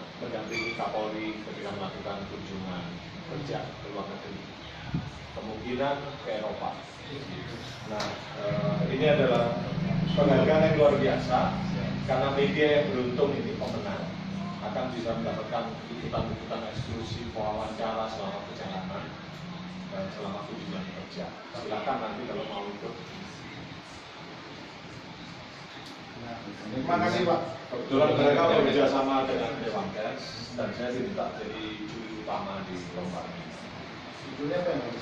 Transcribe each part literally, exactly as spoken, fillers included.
mendampingi Kapolri ketika melakukan kunjungan kerja ke luar negeri, kemungkinan ke Eropa. Nah, eh, ini adalah penghargaan yang luar biasa karena media yang beruntung ini pemenang akan bisa mendapatkan liputan-liputan eksklusif, wawancara selama perjalanan dan selama kunjungan kerja. Silakan nanti kalau mau ikut. Terima kasih Pak. Kebetulan mereka bekerja sama dengan Dewan Pers dan saya diminta jadi juri utama di lomba ini. Judulnya apa yang bagus?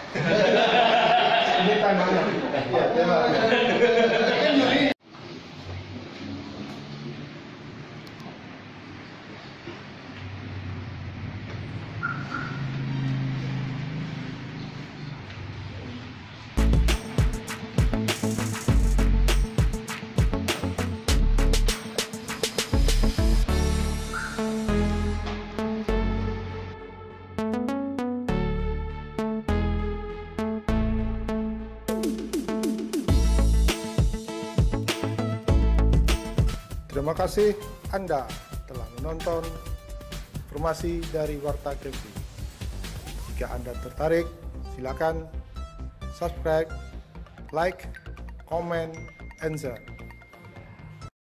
Ini tantangan. Iya, terima kasih. Terima kasih Anda telah menonton informasi dari Warta Kempi. Jika Anda tertarik, silakan subscribe, like, comment, and share.